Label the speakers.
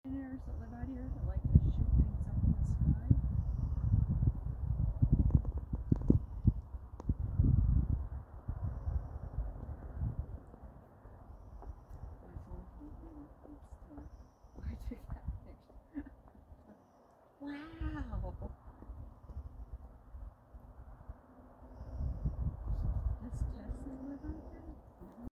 Speaker 1: Millionaires that live out here that like to shoot